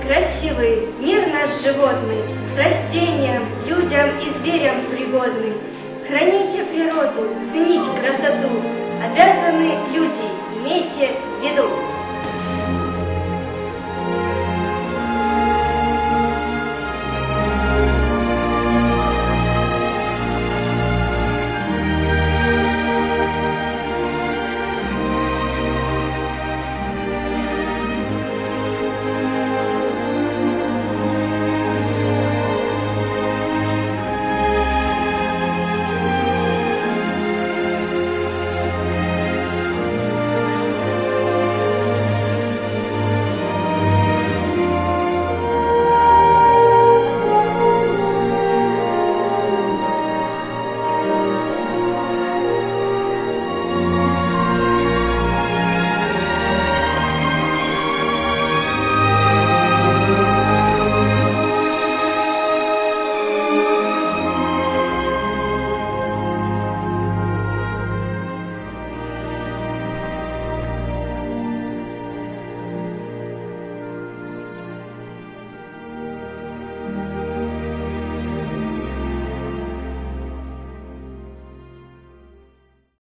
красивый, мир наш животный, растениям, людям и зверям пригодный. Храните природу, цените красоту, обязаны люди, имейте в виду.